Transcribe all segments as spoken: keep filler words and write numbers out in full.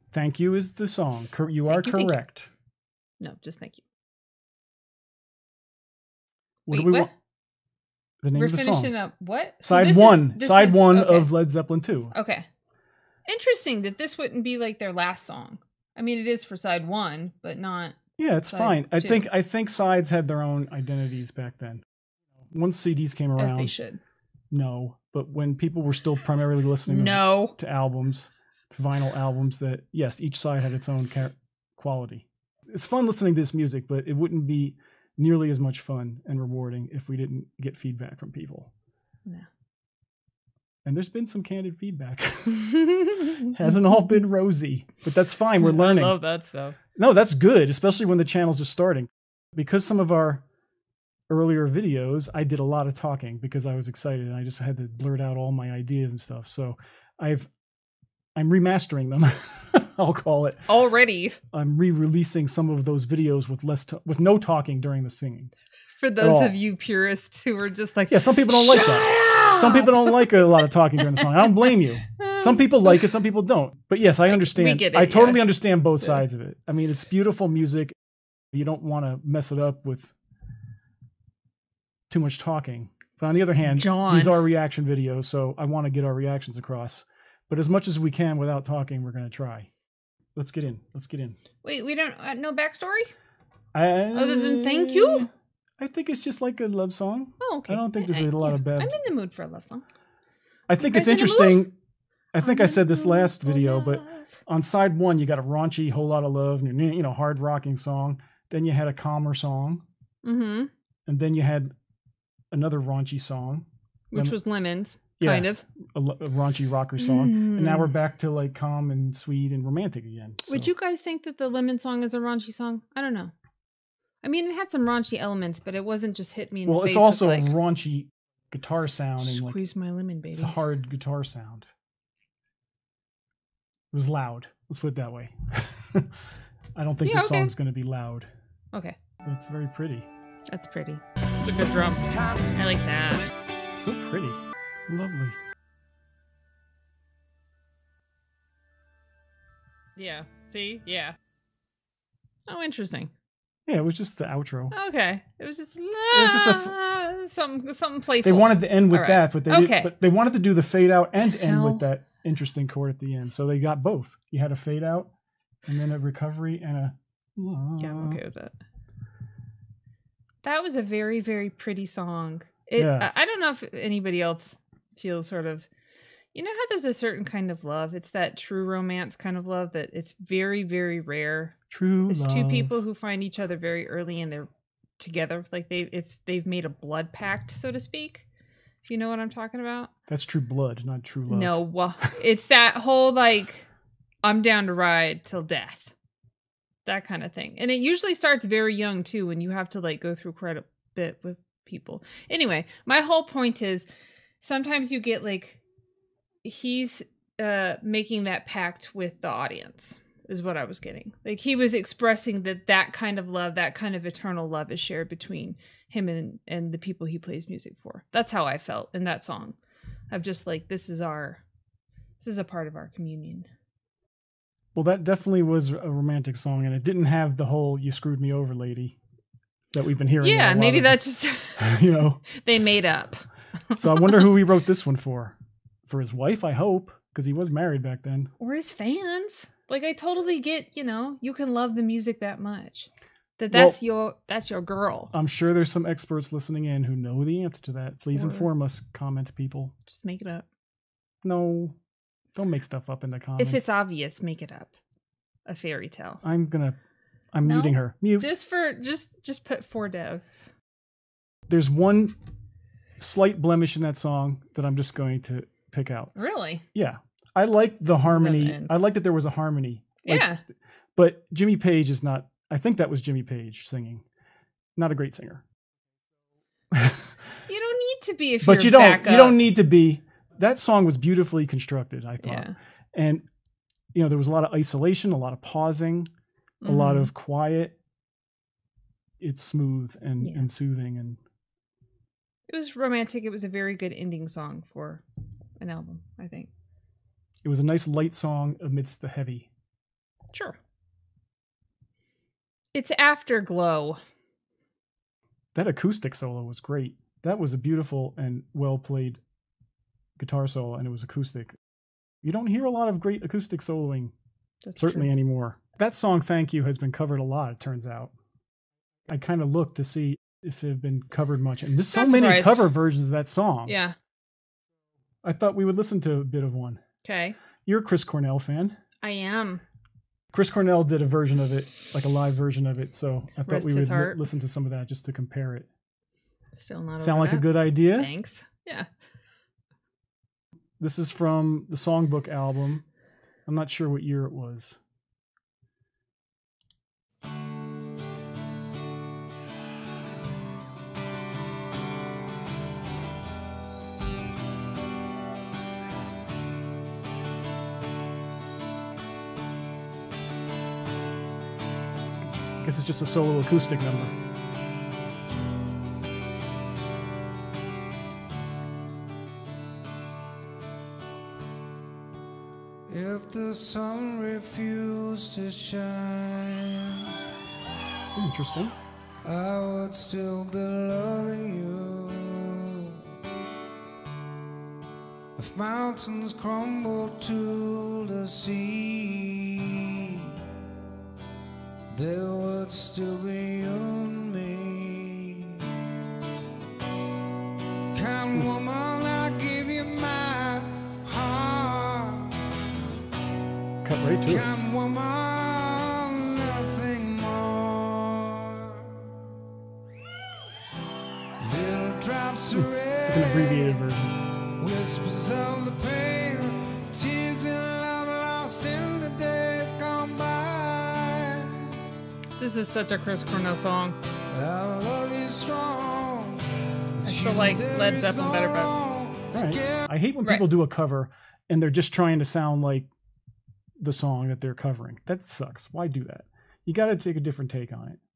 Thank You is the song. Cor- you Thank are you, correct. You. No, just Thank You. What Wait, do we what? want? The name We're of the finishing song. up what? Side so one. Is, Side is, one okay. of Led Zeppelin two. Okay. Interesting that this wouldn't be like their last song. I mean, it is for side one, but not. Yeah, it's side fine. two. I think I think sides had their own identities back then. Once C Ds came around, As they should. No, but when people were still primarily listening no. to, to albums, to vinyl albums, that yes, each side had its own ca- quality. It's fun listening to this music, but it wouldn't be nearly as much fun and rewarding if we didn't get feedback from people. No. And there's been some candid feedback. Hasn't all been rosy, but that's fine. We're learning. I love that stuff. No, that's good, especially when the channel's just starting. Because some of our earlier videos, I did a lot of talking because I was excited and I just had to blurt out all my ideas and stuff. So I've, I'm remastering them. I'll call it. Already. I'm re-releasing some of those videos with less, t- with no talking during the singing. For those of you purists who are just like, yeah, some people don't like that. Up! Some people don't like a lot of talking during the song. I don't blame you. Some people like it, some people don't. But yes, I understand. We get it, I totally yeah. understand both sides of it. I mean, it's beautiful music. You don't want to mess it up with too much talking. But on the other hand, John. These are reaction videos, so I want to get our reactions across. But as much as we can without talking, we're going to try. Let's get in. Let's get in. Wait, we don't, uh, no backstory? I, Other than thank you? I think it's just like a love song. Oh, okay. I don't think there's I, a lot yeah. of bad. I'm in the mood for a love song. I think You it's guys in the interesting. I think I'm I said this in the mood last for video, but love. on side one, you got a raunchy whole lot of love, and you know, hard rocking song. Then you had a calmer song, mm-hmm. and then you had another raunchy song, which then, was Lemons, yeah, kind of a, a raunchy rocker song, mm. and now we're back to like calm and sweet and romantic again. So. Would you guys think that the Lemon song is a raunchy song? I don't know. I mean, it had some raunchy elements, but it wasn't just hit me in well, the face. Well, it's also with like, a raunchy guitar sound and squeeze like, my lemon, baby. It's a hard guitar sound. It was loud. Let's put it that way. I don't think yeah, the okay. song's going to be loud. Okay. But it's very pretty. That's pretty. Those are good drums. I like that. So pretty. Lovely. Yeah. See? Yeah. Oh, interesting. Yeah, it was just the outro. Okay. It was just, uh, it was just a f- something, something playful. They wanted to end with right. that, but they okay. did, but they wanted to do the fade out and end Hell. with that interesting chord at the end. So they got both. You had a fade out and then a recovery and a... Yeah, I'm okay with that. That was a very, very pretty song. It, yes. I, I don't know if anybody else feels sort of, you know how there's a certain kind of love. It's that true romance kind of love that it's very, very rare. True It's love. two people who find each other very early and they're together. Like they, it's they've made a blood pact, so to speak. If you know what I'm talking about. That's true blood, not true love. No, well, it's that whole like, I'm down to ride till death. That kind of thing. And it usually starts very young too, when you have to like go through quite a bit with people. Anyway, my whole point is sometimes you get like, he's uh, making that pact with the audience is what I was getting. Like he was expressing that that kind of love, that kind of eternal love is shared between him and, and the people he plays music for. That's how I felt in that song. I'm just like, this is our, this is a part of our communion. Well, that definitely was a romantic song, and it didn't have the whole "you screwed me over, lady" that we've been hearing. Yeah, maybe of, that's just you know they made up. So I wonder who he wrote this one for. For his wife, I hope, because he was married back then. Or his fans. Like I totally get, you know, you can love the music that much. That that's well, your that's your girl. I'm sure there's some experts listening in who know the answer to that. Please or inform us, comment people. Just make it up. No. Don't make stuff up in the comments. If it's obvious, make it up. A fairy tale. I'm gonna I'm no? muting her. Mute. Just for just just put for dev. There's one slight blemish in that song that I'm just going to pick out. Really? Yeah. I liked the harmony. I liked that there was a harmony. Like, yeah. But Jimmy Page is not, I think that was Jimmy Page singing. Not a great singer. You don't need to be if but you're you don't back up. you don't need to be. That song was beautifully constructed, I thought. Yeah. And you know, there was a lot of isolation, a lot of pausing, a mm-hmm. lot of quiet. It's smooth and, yeah. and soothing, and it was romantic. It was a very good ending song for an album, I think. It was a nice light song amidst the heavy. Sure. It's Afterglow. That acoustic solo was great. That was a beautiful and well-played guitar solo, and it was acoustic. You don't hear a lot of great acoustic soloing, That's certainly true. anymore. That song, Thank You, has been covered a lot, it turns out. I kind of looked to see if it had been covered much. And there's so Not many surprised. cover versions of that song. Yeah. I thought we would listen to a bit of one. Okay. You're a Chris Cornell fan. I am. Chris Cornell did a version of it, like a live version of it. So I thought Rest we his would li- heart. listen to some of that just to compare it. Still not Sound over like a that. good idea? Thanks. Yeah. This is from the Songbook album. I'm not sure what year it was. I guess it's just a solo acoustic number. If the sun refused to shine, Interesting. I would still be loving you. If mountains crumble to the sea, there would still be you and me. Kind woman, I give you my heart. Cut right to it. Kind woman, nothing more. Little drops of It's like an abbreviated rain, version. whispers of the pain, tears in love lost in the days gone by. This is such a Chris Cornell song. I love you strong. I still like Led Zeppelin better, but All right. I hate when Right. people do a cover and they're just trying to sound like the song that they're covering. That sucks. Why do that? You got to take a different take on it.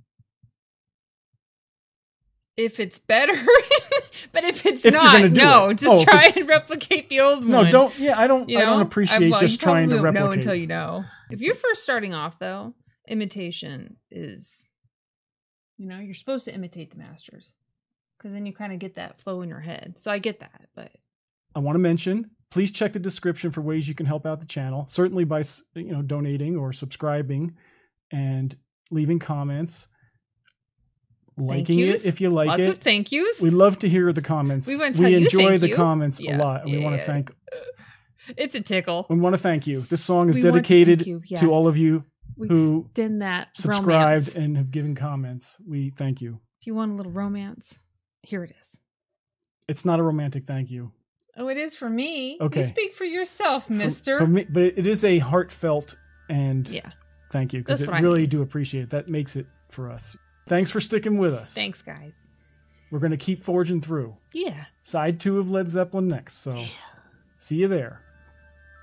if it's better, but if it's If you're not, gonna do no, it. just Oh, if try it's- and replicate the old No, one. don't. Yeah, I don't. You I know? don't I- appreciate well, just you trying to probably won't replicate. know until you know. If you're first starting off, though, imitation is, you know, you're supposed to imitate the masters because then you kind of get that flow in your head. So I get that, but I want to mention, please check the description for ways you can help out the channel. Certainly by you know donating or subscribing and leaving comments, thank liking yous. it if you like Lots it. of thank yous. We love to hear the comments. We wanna tell you enjoy thank the you. comments Yeah, a lot, and we yeah, want to yeah. thank. It's a tickle. We want to thank you. This song is We want to dedicated thank you, yes. to all of you We who extend that subscribed romance. and have given comments. We thank you. If you want a little romance, here it is. It's not a romantic thank you. Oh, it is for me. Okay. You speak for yourself, For- mister. for me- but it is a heartfelt and Yeah. thank you, because That's it what I really mean. do appreciate it. That makes it for us. Thanks for sticking with us. Thanks, guys. We're going to keep forging through. Yeah. Side two of Led Zeppelin next. So see you there.